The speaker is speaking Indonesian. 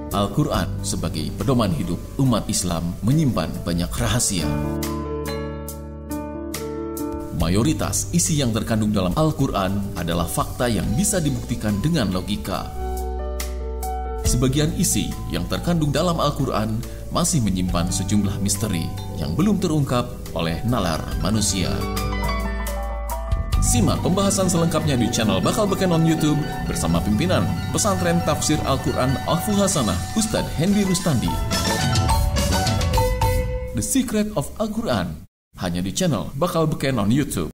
Al-Quran sebagai pedoman hidup umat Islam menyimpan banyak rahasia. Mayoritas isi yang terkandung dalam Al-Quran adalah fakta yang bisa dibuktikan dengan logika. Sebagian isi yang terkandung dalam Al-Quran masih menyimpan sejumlah misteri yang belum terungkap oleh nalar manusia. Simak pembahasan selengkapnya di channel Bakal Beken on YouTube bersama pimpinan Pesantren Tafsir Al-Quran Al-Full Hasanah, Ustadz Hendy Rustandi. The Secret of Al-Quran hanya di channel Bakal Beken on YouTube.